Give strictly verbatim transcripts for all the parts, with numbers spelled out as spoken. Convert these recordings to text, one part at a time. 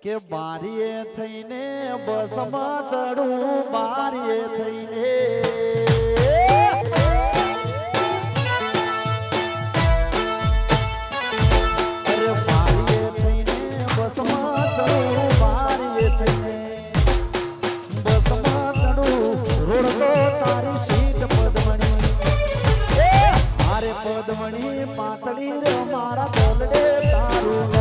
કે બારીએ થઈને બસમાં ચડું બારીએ થઈને અરે બારીએ થઈને બસમાં ચડું બારીએ થઈને બસમાં ચડું રોડ તો તારી સીટ પદમણી મારે પદમણી પાતળી રે મારા દલડે તારું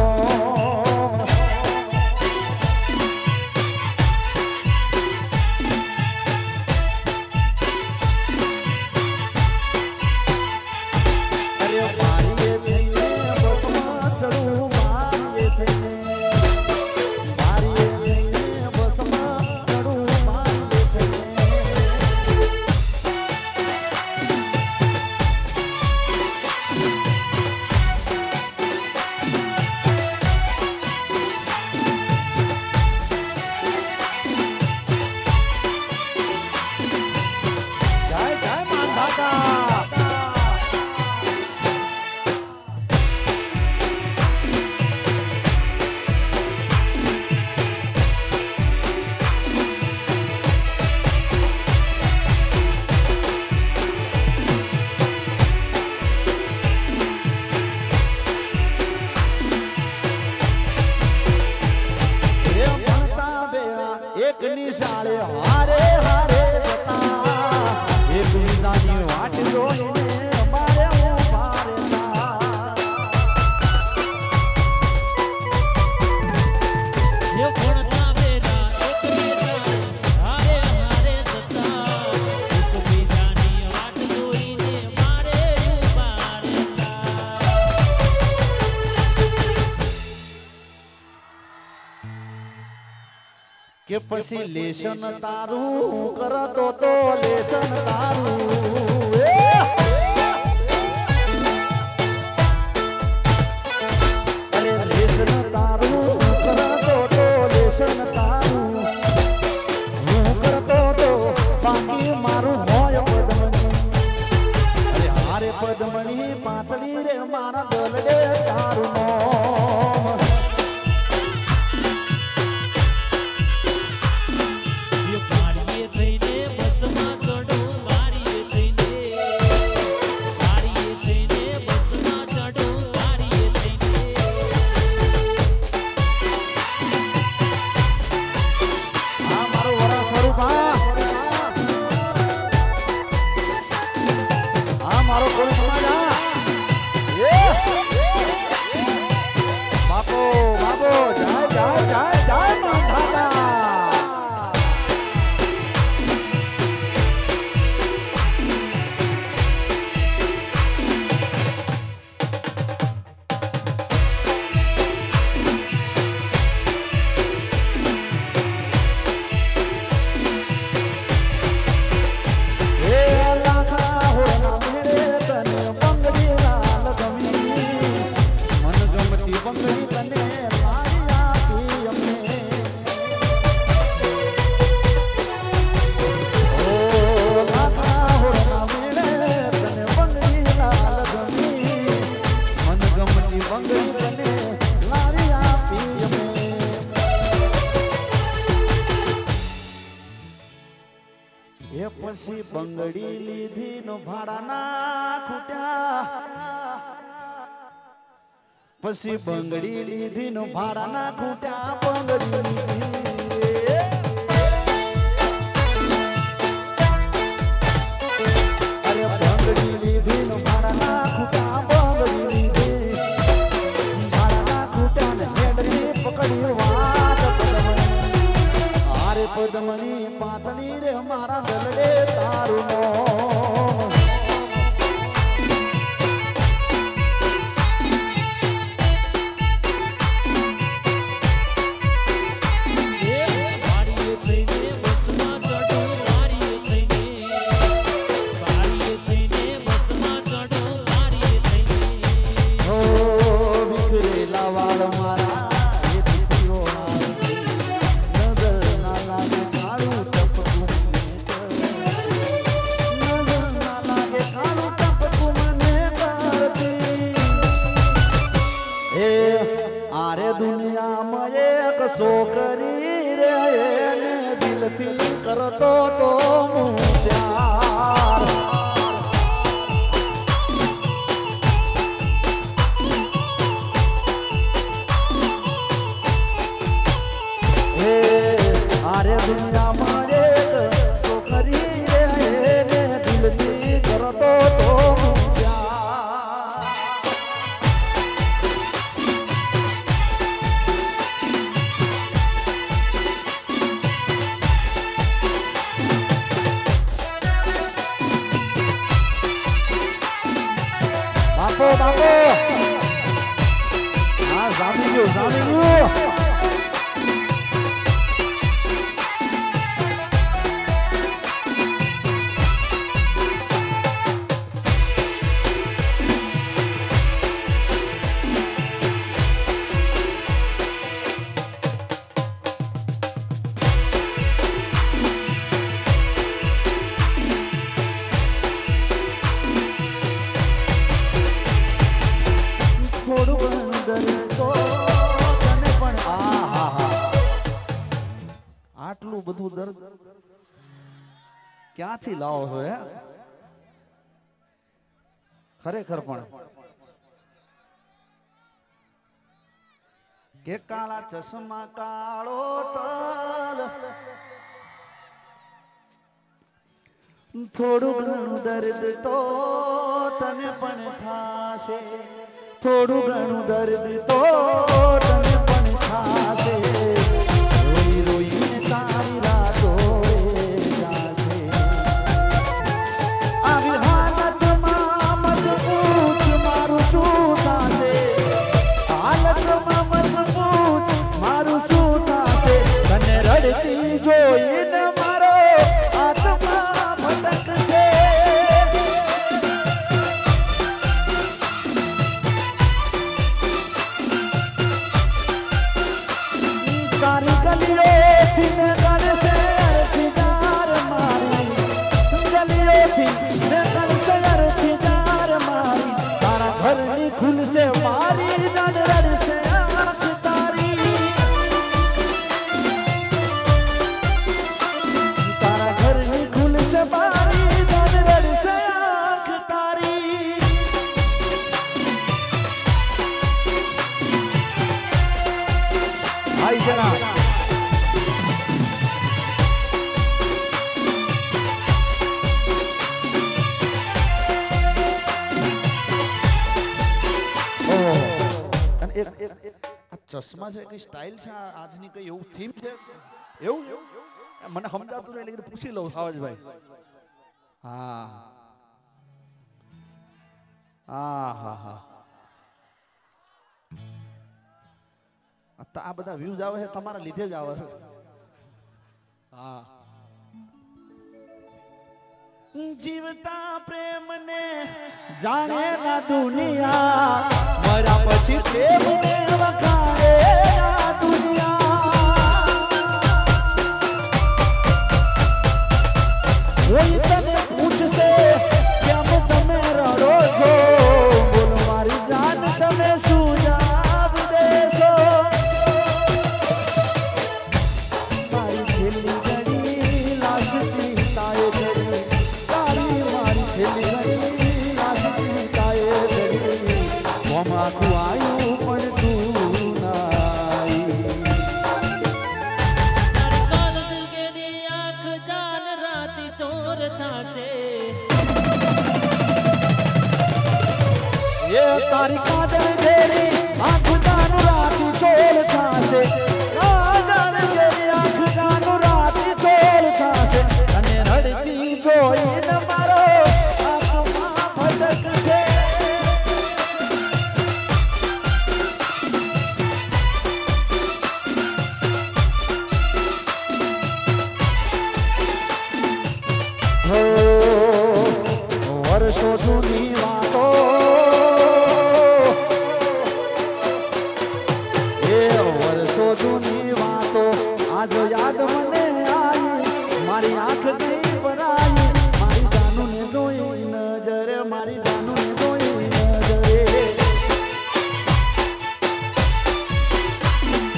નિશાળે હારે હારે જતા એક બીજાની વાટ જોઈને અમારે ઉભા રહેતા એ ભણતા વેલા એક નિશાળે હારે હારે જતા એક બીજાની વાટ જોઈને મારે ઉભા રહેતા કે પછી લેશન તારું કરતો તો લેશન તારું અરે લેશન તારું કરતો તો લેશન તારું હું કરતો તો બાકી મારું હોય પદમણી અરે હારે પદમણી પાતળી રે મારા દલડે તારું પછી બંગડી લીધી નો ભાડાના ખૂટ્યા પછી બંગડી લીધી નો ભાડાના ખૂટ્યા બંગડી લીધી અરે બંગડી લીધી નો ભાડાના ખૂટ્યા બંગડી લીધી ભાડાના ખૂટ્યા ને મેડરી પકડી વાત પદમણી આરે પદમણી પાતળી રે મારા દલડે તારું દુનિયામાં એક છોકરી રે એને દિલથી કરતો તો હું પ્યાર હે આરે દુનિયામાં એક છોકરી રે એને દિલથી કરતો તો હું બાપો બાપો હા જામી ગયો જામી ગયો આટલું બધું દર્દ ક્યાંથી લાવો છો હે ખરેખર પણ કે કાળા ચશ્મા કાળો તલ થોડું ઘણું દર્દ તો તને પણ થાશે થોડું ઘણું દર્દ તો તને પણ થાશે રોઈ રોઈને તારી રાતો જાશે આવી હાલતમાં મત પૂછ મારું શું થાશે હાલતમાં મત પૂછ મારું શું થાશે તને રડતી જોઈને મારો આત્મા ભટકશે તારી ગલીઓથી ને ગણશે અરથી જાર મારી ગલીઓથી ને ગણશે અરથી જાર મારી તારા ઘરની ખુલશે મારી દન રડશે આંખ તારી તારા ઘરની ખુલશે મારી દન રડશે આંખ તારી આઈ જરા ચશ્મા છે કઈ સ્ટાઇલ છે આજની કઈ એવું થીમ છે એવું મને સમજાતું નહીં એટલે પૂછી લઉં સાવજભાઈ હા હા હા હા આ બધા વ્યૂઝ આવે છે તમારા લીધે જ આવે છે હા જીવતા પ્રેમને જાણે ના દુનિયા મરા પછી પ્રેમને વખાણે ના દુનિયા કોઈ તને પૂછશે કેમ તમે રડો છો બોલો મારી જાન તમે શું જવાબ દેશો મારી છેલ્લી ઘડી લાશ ચિંતાએ ચડી તારી મારી છેલ્લી ઘડી લાશ ચિંતાએ ચડી આખું આયું પણ તું નાઈ આંખ જાન રાતી ચોર થાશે એ તારી કાજલ જેરી આંખ જાન રાતી ચોર થાશે કાજલ જેરી આંખ જાન રાતી ચોર થાશે અને રડતી જોઈને મારો આંખમાં ભટકશે વર્ષો જૂની વાતો એ વર્ષો જૂની વાતો આજ યાદ મને આવી મારી આંખ ગઈ ભરાઈ મારી જાનુ ને જોઈ નજરે મારી જાનુ ને જોઈ નજરે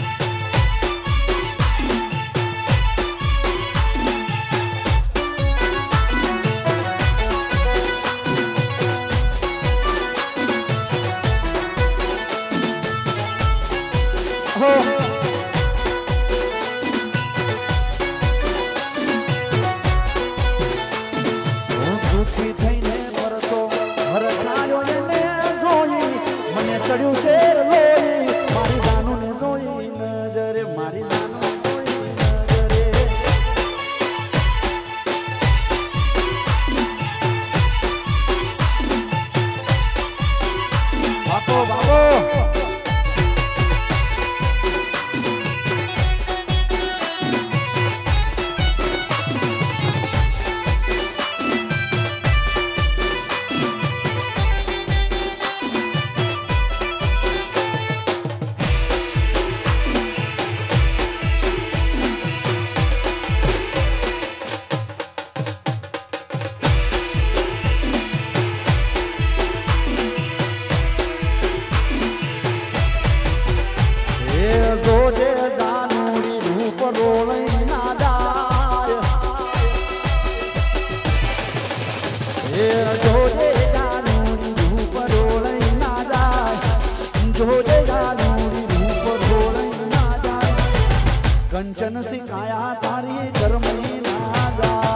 હો દુખી થઈને મરતો હરખાયો એને જોઈ મને ચડ્યું શેર લોહી મારી જાનુને જોઈ નજરે મારી જાનુ જોઈ નજરે બાપો બાપો જોજે જાનુડી રૂપ રોળઈ ના જાય એ જોજે જાનુડી રૂપ રોળઈ ના જાય જોજે જાનુડી રૂપ રોળઈ ના જાય કંચન સિકાયા તારી કર્મની ના જાય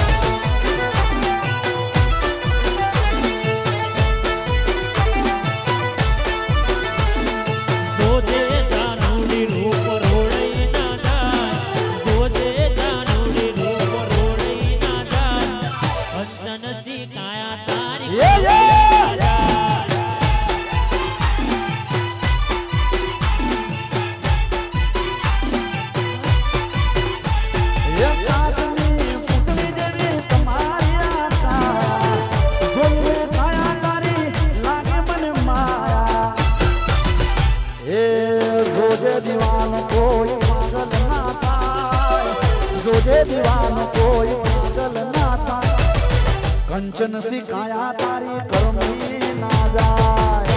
दीवानो कोई पागल ना था जोजे दीवानो कोई पागल ना था कंचन सिकाया तारी कर्मी ना जाए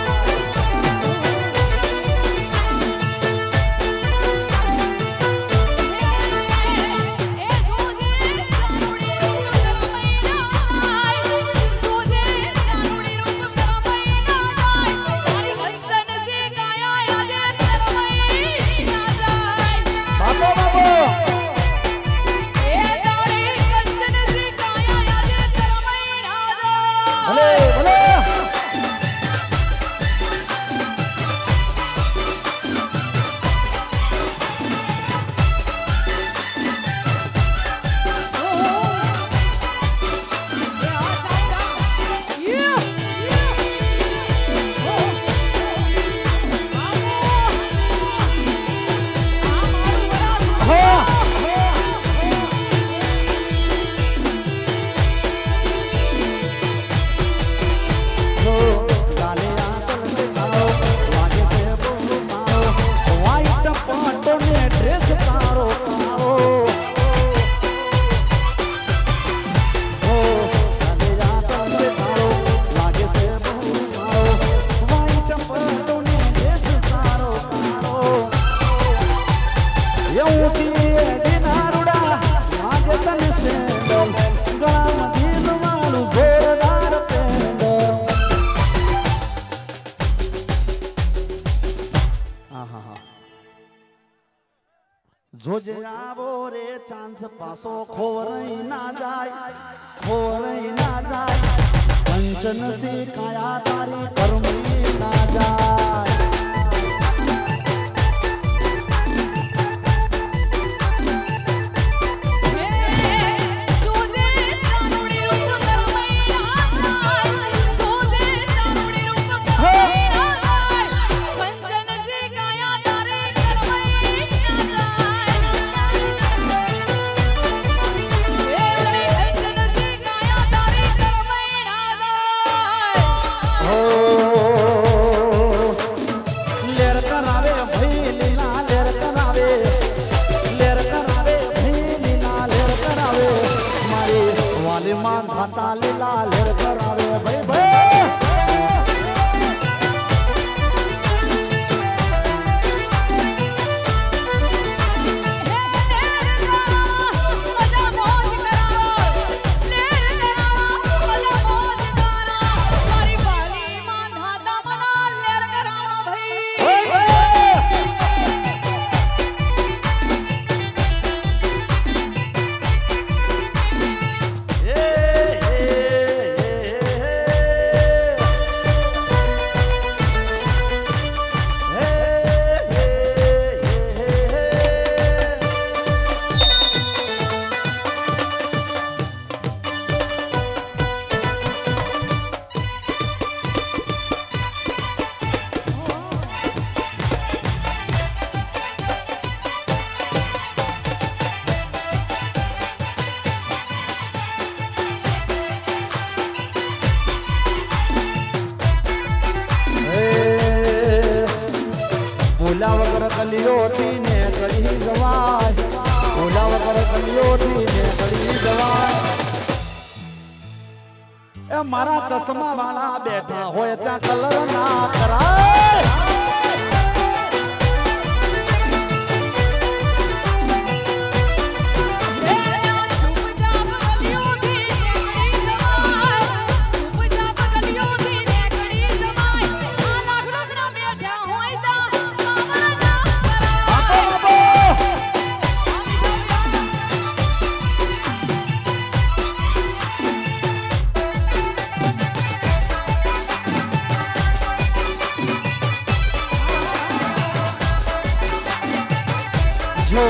જોજે આવો રે ચાન્સ પાસો ખોરઈ ના જાય ખોરઈ ના જાય કંચન સિકાયા તારી કર્મી ના જાય खाता लीला लेर करावे भाई भाई ગલીઓથી ને ગળી જવાય ઓલા વગર ગલીઓથી ને ગળી જવાય એ મારા ચશ્મા વાળા બેઠા હોય ત્યાં કલર ના કરાય જો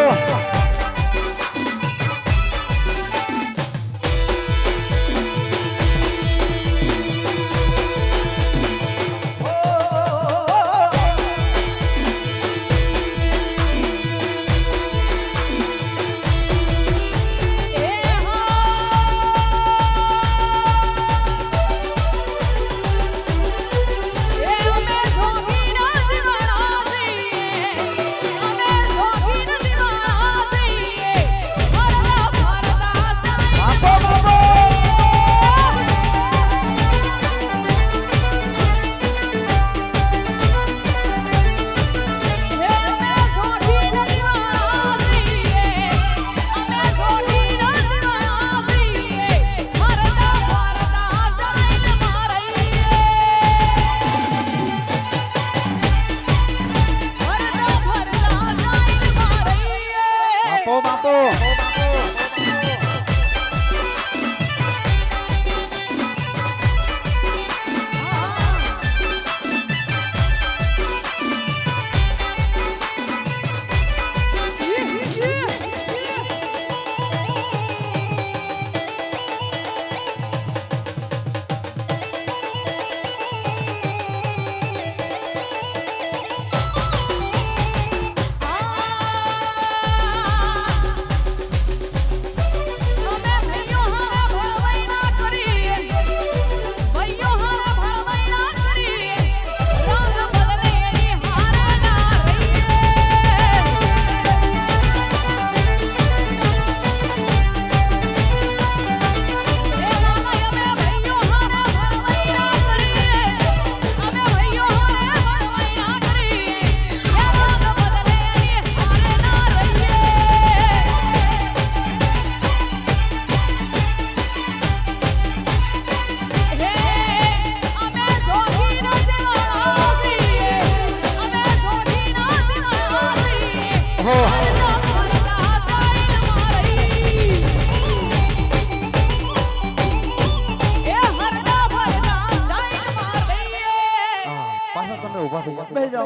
બે જાઓ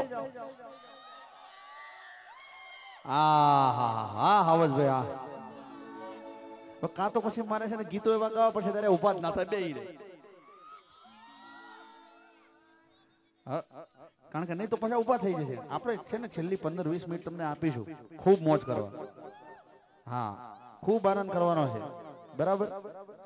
આ હા હા હાવજ ભાઈ આ કાં તો પછી મારે છે ને ગીતો એવા ગાવા પડશે ત્યારે ઉભા જ ના થાય બે રહે કારણ કે નહીં તો પછી ઉભા થઈ જશે આપણે છે ને છેલ્લી પંદર વીસ મિનિટ તમને આપીશું ખૂબ મોજ કરવા હા ખૂબ આનંદ કરવાનો છે બરાબર